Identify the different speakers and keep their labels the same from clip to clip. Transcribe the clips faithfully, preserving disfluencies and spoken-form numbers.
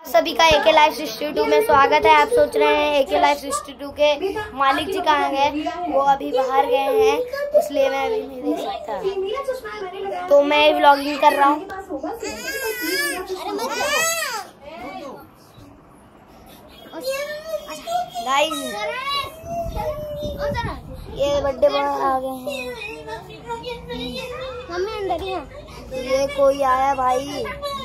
Speaker 1: सभी का एके life sixty two में स्वागत है। आप सोच रहे हैं एके लाइफ सिक्सटी टू के मालिक जी कहाँ गए? वो अभी बाहर गए हैं, इसलिए मैं अभी नहीं देख सकता, तो मैं व्लॉगिंग कर रहा हूँ। गाइस ये बर्थडे बॉय आ गए हैं।
Speaker 2: मम्मी अंदर ही है।
Speaker 1: ये कोई आया भाई।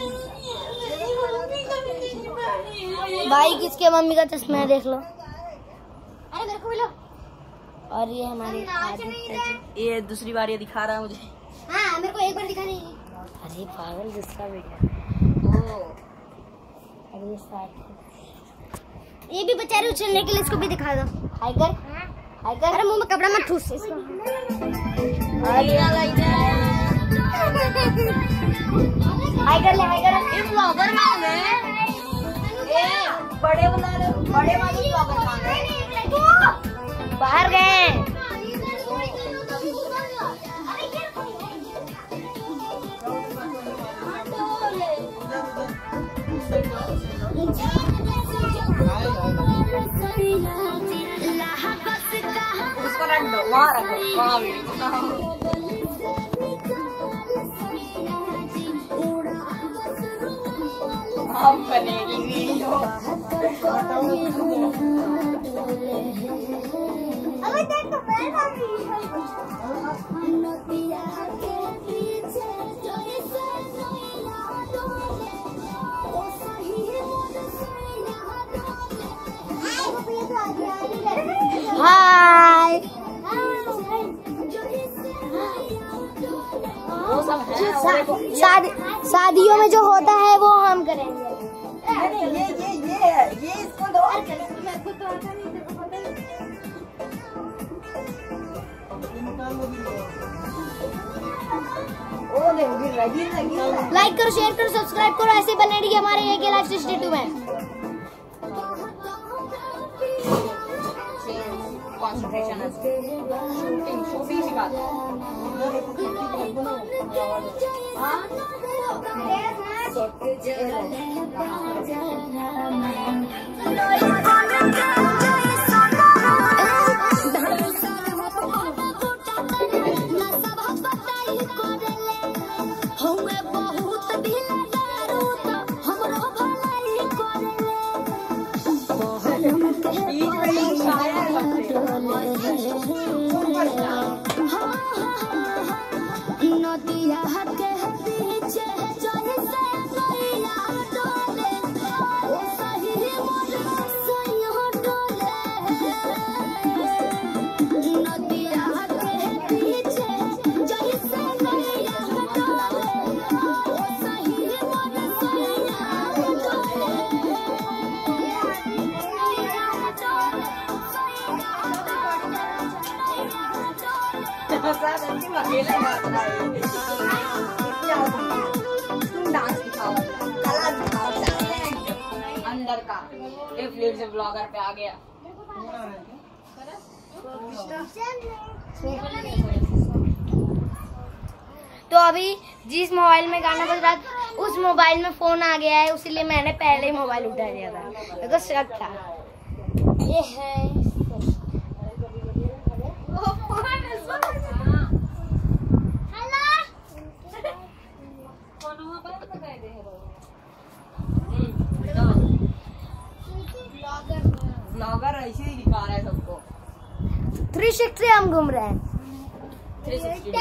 Speaker 1: भाई किसके मम्मी का चश्मा है देख लो।
Speaker 2: अरे मेरे को भी लो।
Speaker 1: और ये हमारी आदित्य जी,
Speaker 3: ये दूसरी बार ये दिखा रहा है मुझे।
Speaker 2: हाँ मेरे को एक बार दिखा नहीं।
Speaker 1: अरे पागल दूसरा बेटा। अरे साथ
Speaker 2: ये भी बेचारे उछलने के लिए, इसको भी दिखा दो।
Speaker 1: हाय कर, हाय कर।
Speaker 2: अरे मुंह में कपड़ा मत ठूस इसको।
Speaker 1: हाय कर ले, हाय कर।
Speaker 3: इस ब्लॉगर में है ये बड़े वाला बड़े वाले ब्लॉगर कहाँ गए?
Speaker 1: बाहर गए।
Speaker 3: उसको रख दो, वहाँ रखो, वहाँ वीडियो। हम बनेगी वीडियो।
Speaker 2: अबे देख तो मैं
Speaker 1: हाय।
Speaker 3: वो सब है।
Speaker 1: शादी शादियों में जो होता है वो हम करेंगे।
Speaker 3: ये ये ये ये इसको दो। ओ देखो गिर रहा गिर रहा गिर रहा।
Speaker 1: लाइक करो, शेयर करो, सब्सक्राइब करो। ऐसे बने रहिए हमारे एके लाइफ सिक्सटी टू में।
Speaker 3: कंसंट्रेशन है, शूटिंग शूटिंग सिखाते अकेले बात रहा है। तुम डांस दिखाओ, कला दिखाओ, अंदर का। ये फिर से ब्लॉगर पे आ गया।
Speaker 1: तो अभी जिस मोबाइल में गाना बज रहा था उस मोबाइल में फोन आ गया है, इसीलिए मैंने पहले ही मोबाइल उठा लिया था, मेरे को शक था। ये है
Speaker 3: ब्लॉगर ऐसे ही दिखा रहा है सबको।
Speaker 1: थ्री सिक्सटी हम घूम रहे हैं।
Speaker 3: Three sixty.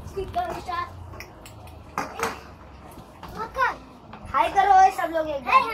Speaker 1: हाय करो सब लोग एक बार।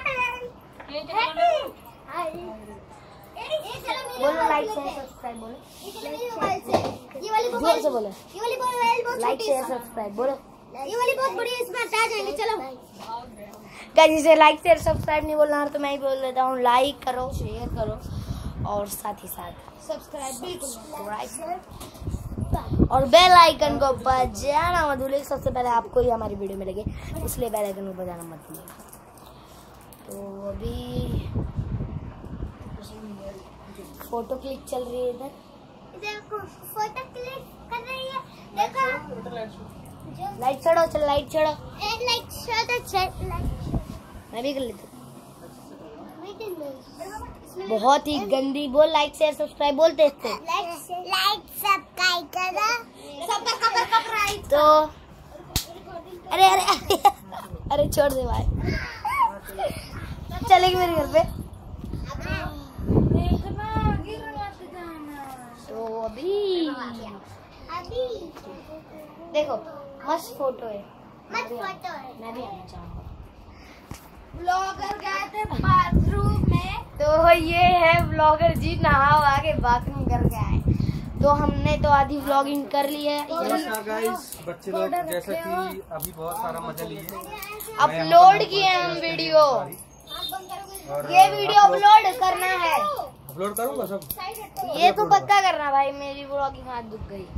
Speaker 1: बोलो लाइक शेयर सब्सक्राइब बोलो।
Speaker 2: ये वाली
Speaker 1: जोर से बोलो।
Speaker 2: ये वाली मोबाइल बहुत
Speaker 1: लाइक
Speaker 2: छोटी
Speaker 1: शेयर
Speaker 2: है।
Speaker 1: सब्सक्राइब बोलो।
Speaker 2: ये वाली बहुत बड़ी है, इसमें हटा जाएंगे। चलो
Speaker 1: गाइस इसे लाइक शेयर सब्सक्राइब नहीं बोलना तो मैं ही बोल देता हूँ। लाइक करो, शेयर करो और साथ ही साथ
Speaker 2: सब्सक्राइब बिल्कुल
Speaker 1: और बेल आइकन को बजाना मत भूलिए। सबसे पहले आपको ही हमारी वीडियो मिलेगी, इसलिए बेल आइकन को बजाना मत भूलिए। तो अभी फोटो क्लिक चल रही है इधर।
Speaker 2: देखो फोटो क्लिक कर रही है। देखो
Speaker 1: लाइट छोड़ो, चल लाइट छोड़ो।
Speaker 2: एक लाइक शॉट अच्छा लाइक
Speaker 1: मैं भी कर लेती हूँ। बहुत ही गंदी। बोल लाइक शेयर सब्सक्राइब बोलते थे।
Speaker 2: लाइक सब्सक्राइब करो।
Speaker 1: तो अरे अरे अरे अरे छोड़ दे भाई। चलेगी मेरे घर पे। तो अभी
Speaker 2: अभी
Speaker 1: देखो मस्त फोटो है।
Speaker 2: मत फोटो है।
Speaker 1: मैं भी आना चाहूँगा।
Speaker 3: ब्लॉगर गए थे बाथरूम में।
Speaker 1: तो ये है ब्लॉगर जी, नहा वहा के बाथरूम करके आए। तो हमने तो आधी व्लॉगिंग कर ली है।
Speaker 4: नमस्कार गाइस, बच्चे लोग जैसा कि अभी बहुत सारा मजा लिए
Speaker 1: अपलोड किए हम वीडियो।
Speaker 4: और
Speaker 1: ये वीडियो अपलोड करना है।
Speaker 4: अपलोड करूंगा सब।
Speaker 1: ये तो पक्का करना भाई, मेरी व्लॉगिंग हाथ दुख गई।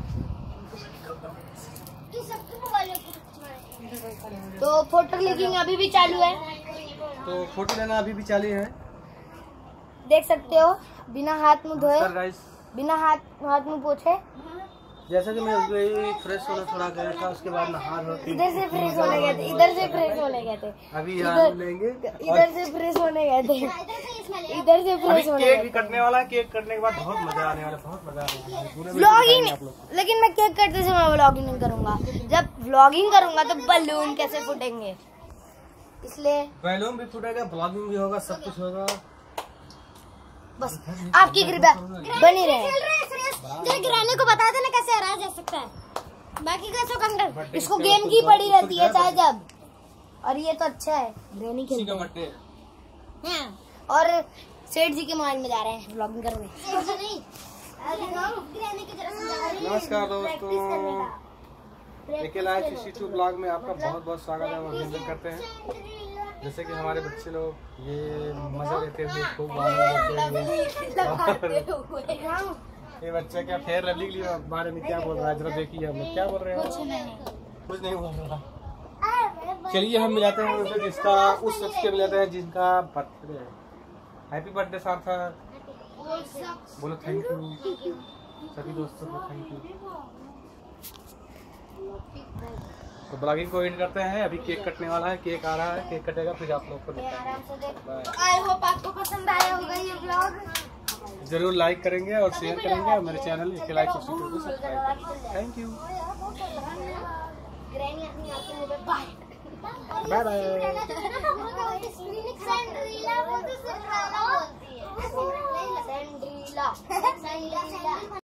Speaker 1: तो फोटो क्लिकिंग अभी भी चालू है,
Speaker 4: तो फोटो लेना अभी भी चालू है।
Speaker 1: देख सकते हो। बिना हाथ मुंह धोए,
Speaker 4: नमस्कार गाइस,
Speaker 1: बिना हाथ हाथ मुंह पोछे
Speaker 4: जैसा कि मैं गई फ्रेश होने थोड़ा गया था, उसके बाद नहा धो के
Speaker 1: इधर से फ्रेश होने गए थे, इधर से फ्रेश होने गए थे,
Speaker 4: अभी यहाँ लेंगे।
Speaker 1: इधर से फ्रेश होने गए थे, इधर से
Speaker 4: अभी
Speaker 1: फ्रेश होने
Speaker 4: केक
Speaker 1: गए
Speaker 4: भी कटने वाला है। केक कटने के बाद बहुत मजा आने वाला है, बहुत मजा आने वाला है। पूरे
Speaker 1: व्लॉगिंग।
Speaker 4: आप लोग
Speaker 1: लेकिन मैं केक कटते समय व्लॉगिंग नहीं करूंगा। जब व्लॉगिंग करूंगा तो बलून कैसे फूटेंगे, इसलिए
Speaker 4: बैलून भी फूटेगा, ब्लॉगिंग भी होगा, सब कुछ होगा।
Speaker 1: बस आपकी कृपया बनी रहे।
Speaker 2: गिराने को बता देना कैसे हराया जा सकता है। बाकी कैसे कंकर
Speaker 1: इसको गेम की पड़ी रहती है चाहे जब। और ये तो अच्छा है, ग्रैनी खेलते हैं। और सेठ जी के मोबाइल में जा रहे हैं व्लॉगिंग करने।
Speaker 4: नमस्कार दोस्तों, AK life sixty two blog में आपका बहुत बहुत स्वागत है, अभिनंदन करते हैं। जैसे कि हमारे बच्चे लोग ये मजा लेते हुए खूब ये बच्चा क्या फेयर लवली के बारे में क्या बोल रहा है, जरा देखिए हम लोग क्या बोल रहे हैं। कुछ नहीं कुछ नहीं बोल रहा। चलिए हम मिलाते हैं उसे, जिसका उस शख्स के मिलाते हैं जिनका बर्थडे है। हैप्पी बर्थडे सार्थक, बोलो थैंक यू सभी दोस्तों को, थैंक यू। तो ब्लॉगिंग को एंड करते हैं। अभी केक कटने वाला है, केक आ रहा है, केक कटेगा फिर आप लोग को दिखाएंगे।
Speaker 3: आई होप आपको पसंद आया होगा ये ब्लॉग।
Speaker 4: जरूर लाइक करेंगे और शेयर करेंगे और मेरे channel AK life sixty two को सब्सक्राइब करेंगे। Thank you, bye bye.